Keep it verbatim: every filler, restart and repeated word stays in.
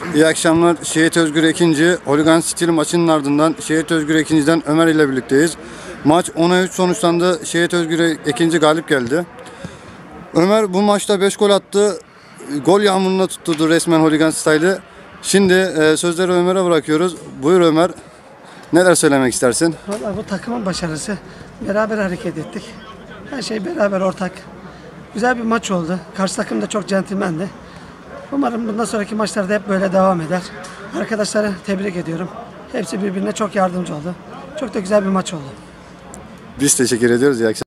İyi akşamlar. Şehit Özgür Ekinci, Holigan Stil maçının ardından Şehit Özgür Ekinci'den Ömer ile birlikteyiz. Maç ona üç sonuçlandı. Şehit Özgür Ekinci galip geldi. Ömer bu maçta beş gol attı. Gol yağmuruna tutturdu resmen Holigan Style'ı. Şimdi e, sözleri Ömer'e bırakıyoruz. Buyur Ömer. Neler söylemek istersin? Vallahi bu takımın başarısı. Beraber hareket ettik. Her şey beraber ortak. Güzel bir maç oldu. Karşı takım da çok centilmendi. Umarım bundan sonraki maçlarda hep böyle devam eder. Arkadaşları tebrik ediyorum. Hepsi birbirine çok yardımcı oldu. Çok da güzel bir maç oldu. Biz teşekkür ediyoruz. İyi akşamlar.